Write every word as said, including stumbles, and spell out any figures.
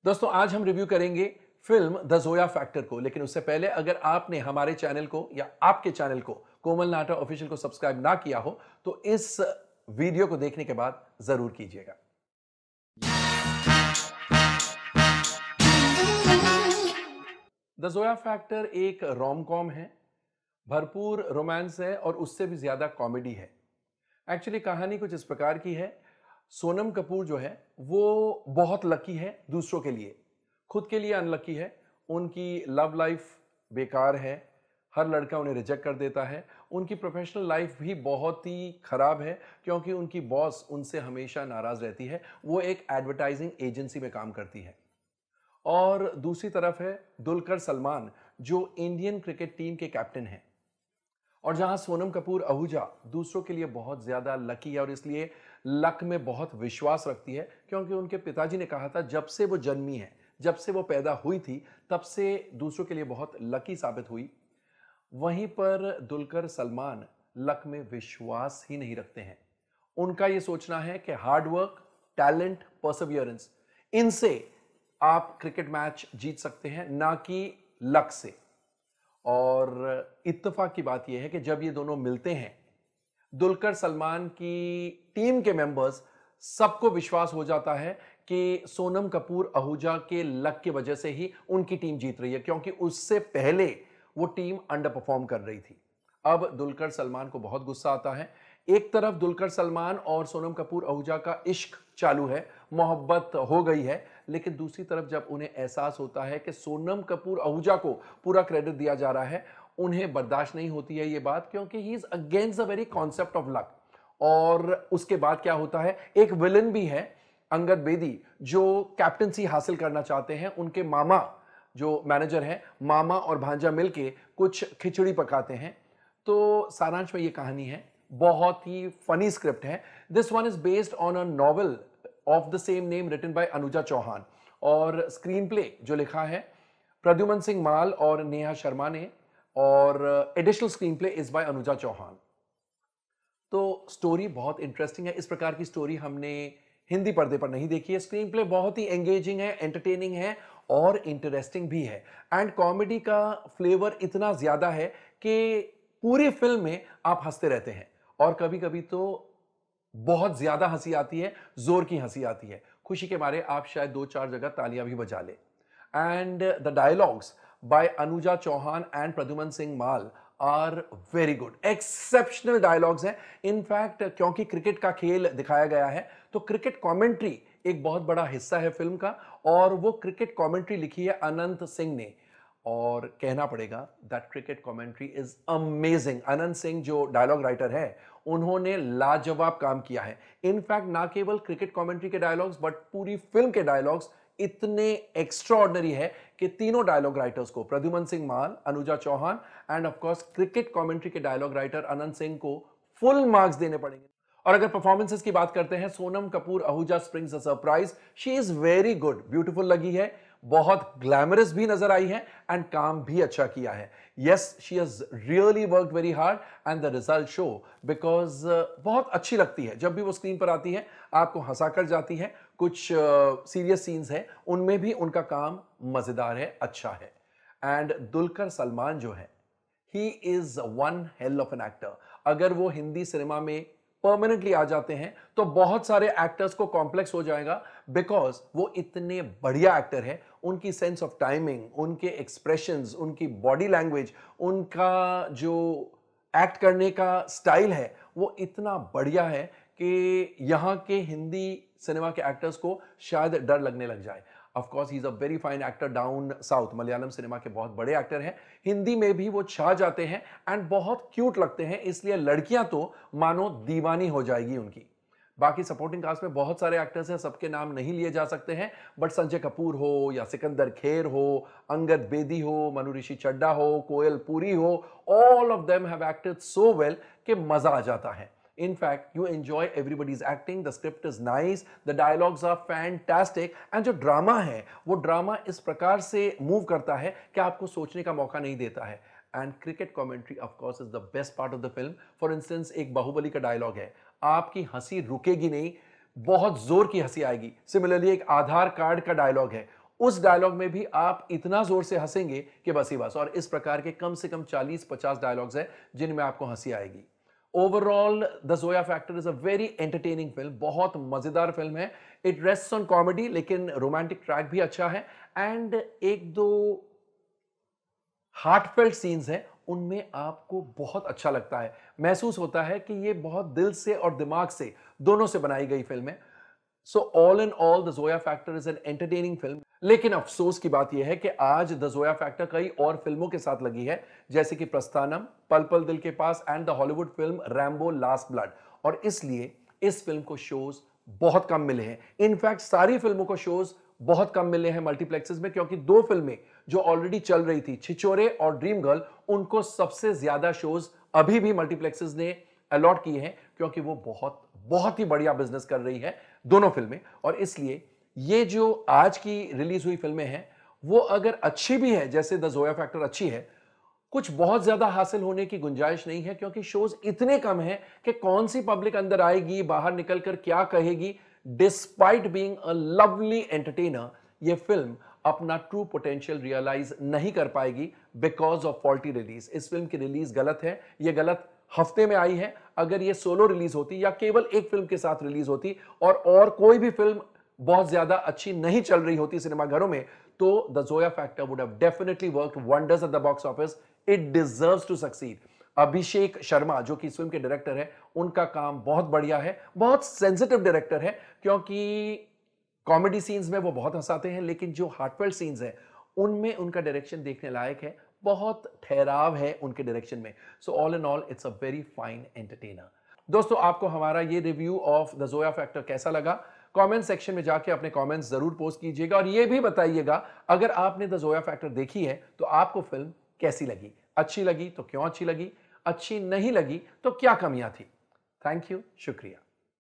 दोस्तों आज हम रिव्यू करेंगे फिल्म द जोया फैक्टर को। लेकिन उससे पहले अगर आपने हमारे चैनल को या आपके चैनल को कोमल नाटा ऑफिशियल को सब्सक्राइब ना किया हो तो इस वीडियो को देखने के बाद जरूर कीजिएगा। द जोया फैक्टर एक रोम कॉम है, भरपूर रोमांस है और उससे भी ज्यादा कॉमेडी है। एक्चुअली कहानी कुछ इस प्रकार की है। सोनम कपूर जो है वो बहुत लकी है दूसरों के लिए, खुद के लिए अनलकी है। उनकी लव लाइफ बेकार है, हर लड़का उन्हें रिजेक्ट कर देता है। उनकी प्रोफेशनल लाइफ भी बहुत ही खराब है क्योंकि उनकी बॉस उनसे हमेशा नाराज रहती है। वो एक एडवर्टाइजिंग एजेंसी में काम करती है। और दूसरी तरफ है दुलकर सलमान जो इंडियन क्रिकेट टीम के कैप्टन हैं। और जहां सोनम कपूर आहूजा दूसरों के लिए बहुत ज्यादा लकी है और इसलिए लक में बहुत विश्वास रखती है क्योंकि उनके पिताजी ने कहा था जब से वो जन्मी है, जब से वो पैदा हुई थी, तब से दूसरों के लिए बहुत लकी साबित हुई। वहीं पर दुलकर सलमान लक में विश्वास ही नहीं रखते हैं। उनका यह सोचना है कि हार्ड वर्क, टैलेंट, परसिवियरेंस, इनसे आप क्रिकेट मैच जीत सकते हैं, ना कि लक से। और इत्तेफाक की बात यह है कि जब ये दोनों मिलते हैं, दुलकर सलमान की टीम के मेंबर्स सबको विश्वास हो जाता है कि सोनम कपूर आहूजा के लक की वजह से ही उनकी टीम जीत रही है क्योंकि उससे पहले वो टीम अंडर परफॉर्म कर रही थी। अब दुलकर सलमान को बहुत गुस्सा आता है। एक तरफ दुलकर सलमान और सोनम कपूर आहूजा का इश्क चालू है, मोहब्बत हो गई है, लेकिन दूसरी तरफ जब उन्हें एहसास होता है कि सोनम कपूर आहूजा को पूरा क्रेडिट दिया जा रहा है, उन्हें बर्दाश्त नहीं होती है ये बात क्योंकि he is against the very concept of luck. और उसके बाद क्या होता है, एक विलन भी है अंगद बेदी जो कैप्टनसी हासिल करना चाहते हैं। उनके मामा जो मैनेजर हैं, मामा और भांजा मिलके कुछ खिचड़ी पकाते हैं। तो सारांश में ये कहानी है, बहुत ही फनी स्क्रिप्ट है। This one is based on a novel of the same name written by Anuja Chauhan और स्क्रीन प्ले जो लिखा है प्रद्युमन सिंह माल और नेहा शर्मा ने और additional screenplay is by Anuja Chauhan. तो स्टोरी बहुत इंटरेस्टिंग है। इस प्रकार की स्टोरी हमने हिंदी पर्दे पर नहीं देखी है। स्क्रीन प्ले बहुत ही एंगेजिंग है, एंटरटेनिंग है और इंटरेस्टिंग भी है। एंड कॉमेडी का फ्लेवर इतना ज्यादा है कि पूरी फिल्म में आप हंसते रहते हैं और कभी कभी तो बहुत ज्यादा हंसी आती है, जोर की हंसी आती है। खुशी के मारे आप शायद दो चार जगह तालियां भी बजा ले। And the dialogues by Anuja Chauhan and Pradyuman Singh Mall are very good, exceptional dialogues हैं। इनफैक्ट क्योंकि क्रिकेट का खेल दिखाया गया है तो क्रिकेट कमेंट्री एक बहुत बड़ा हिस्सा है फिल्म का और वो क्रिकेट कमेंट्री लिखी है अनंत सिंह ने। और कहना पड़ेगा that cricket commentary is amazing. Anant Singh जो डायलॉग राइटर है उन्होंने लाजवाब काम किया है। इनफैक्ट ना केवल क्रिकेट कमेंट्री के डायलॉग्स बट पूरी फिल्म के डायलॉग्स इतने एक्स्ट्राऑर्डिनरी है कि तीनों डायलॉग राइटर्स को, Pradyuman Singh Mall, Anuja Chauhan and of course cricket commentary के डायलॉग राइटर अनंत सिंह को फुल मार्क्स देने पड़ेंगे। और अगर परफॉर्मेंसेस की बात करते हैं, Sonam Kapoor Ahuja springs a surprise. She is very good, beautiful लगी है, बहुत ग्लैमरस भी नजर आई है एंड काम भी अच्छा किया है। Yes, she has really worked very hard and the result show because बहुत अच्छी लगती है। जब भी वो स्क्रीन पर आती है आपको हंसा कर जाती है। कुछ सीरियस सीन्स है उनमें भी उनका काम मजेदार है, अच्छा है। एंड दुलकर सलमान जो है, he is one hell of an actor. अगर वो हिंदी सिनेमा में परमानेंटली आ जाते हैं तो बहुत सारे एक्टर्स को कॉम्प्लेक्स हो जाएगा बिकॉज वो इतने बढ़िया एक्टर हैं। उनकी सेंस ऑफ टाइमिंग, उनके एक्सप्रेशंस, उनकी बॉडी लैंग्वेज, उनका जो एक्ट करने का स्टाइल है वो इतना बढ़िया है कि यहां के हिंदी सिनेमा के एक्टर्स को शायद डर लगने लग जाए। Of course he is a very fine actor down south, Malayalam cinema के बहुत बड़े एक्टर हैं। हिंदी में भी वो छा जाते हैं एंड बहुत क्यूट लगते हैं, इसलिए लड़कियां तो मानो दीवानी हो जाएगी उनकी। बाकी सपोर्टिंग कास्ट में बहुत सारे एक्टर्स हैं, सबके नाम नहीं लिए जा सकते हैं, बट संजय कपूर हो या सिकंदर खेर हो, अंगद बेदी हो, मनु ऋषि चड्ढा हो, कोयल पूरी हो, all of them have acted so well कि मजा आ जाता है। In fact, you enjoy everybody's acting, the script is nice, the dialogues are fantastic and जो ड्रामा है वो ड्रामा इस प्रकार से मूव करता है कि आपको सोचने का मौका नहीं देता है। And cricket commentary of course is the best part of the film. For instance एक बाहुबली का डायलॉग है, आपकी हंसी रुकेगी नहीं, बहुत जोर की हंसी आएगी। सिमिलरली एक आधार कार्ड का डायलॉग है, उस डायलॉग में भी आप इतना जोर से हंसेंगे कि बस ही बस। और इस प्रकार के कम से कम चालीस पचास डायलॉग्स हैं जिनमें आपको हंसी आएगी। Overall the Zoya factor is a very entertaining film, बहुत मजेदार फिल्म है। इट रेस्ट्स ऑन कॉमेडी, लेकिन रोमांटिक ट्रैक भी अच्छा है एंड एक दो हार्टफेल्ट सीन्स हैं, उनमें आपको बहुत अच्छा लगता है, महसूस होता है कि ये बहुत दिल से और दिमाग से दोनों से बनाई गई फिल्म है। So all in all the Zoya factor is an entertaining film. लेकिन अफसोस की बात यह है कि आज द जोया फैक्टर कई और फिल्मों के साथ लगी है, जैसे कि प्रस्थानम, पल Pal Dil Ke Paas and the Hollywood film Rambo last blood, और इसलिए इस फिल्म को शोज बहुत कम मिले हैं। इनफैक्ट सारी फिल्मों को शोज बहुत कम मिले हैं मल्टीप्लेक्सेस में, क्योंकि दो फिल्में जो ऑलरेडी चल रही थी, छिछोरे और ड्रीम गर्ल, उनको सबसे ज्यादा शोज अभी भी मल्टीप्लेक्सेस ने अलॉट किए हैं, क्योंकि वो बहुत बहुत ही बढ़िया बिजनेस कर रही है दोनों फिल्में। और इसलिए ये जो आज की रिलीज हुई फिल्में हैं, वो अगर अच्छी भी है, जैसे द जोया फैक्टर अच्छी है, कुछ बहुत ज्यादा हासिल होने की गुंजाइश नहीं है, क्योंकि शोज इतने कम हैं कि कौन सी पब्लिक अंदर आएगी, बाहर निकलकर क्या कहेगी। Despite being a lovely entertainer, ये फिल्म अपना ट्रू पोटेंशियल रियलाइज नहीं कर पाएगी बिकॉज ऑफ फॉल्टी रिलीज। इस फिल्म की रिलीज गलत है, ये गलत हफ्ते में आई है। अगर ये सोलो रिलीज होती या केवल एक फिल्म के साथ रिलीज होती और और कोई भी फिल्म बहुत ज्यादा अच्छी नहीं चल रही होती सिनेमाघरों में, तो the Zoya factor would have definitely worked wonders at the box office. It deserves to succeed. Abhishek Sharma जो कि इस फिल्म के डायरेक्टर है, उनका काम बहुत बढ़िया है, बहुत सेंसिटिव डायरेक्टर है, क्योंकि कॉमेडी सीन्स में वो बहुत हंसाते हैं, लेकिन जो हार्टफेल्ट सीन्स हैं उनमें उनका डायरेक्शन देखने लायक है, बहुत ठहराव है उनके डायरेक्शन में। So all in all it's a very fine entertainer. दोस्तों, आपको हमारा ये review of the Zoya factor कैसा लगा? कमेंट सेक्शन में जाके अपने कमेंट्स जरूर पोस्ट कीजिएगा और ये भी बताइएगा अगर आपने द जोया फैक्टर देखी है तो आपको फिल्म कैसी लगी, अच्छी लगी तो क्यों अच्छी लगी, अच्छी नहीं लगी तो क्या कमियां थी। थैंक यू, शुक्रिया।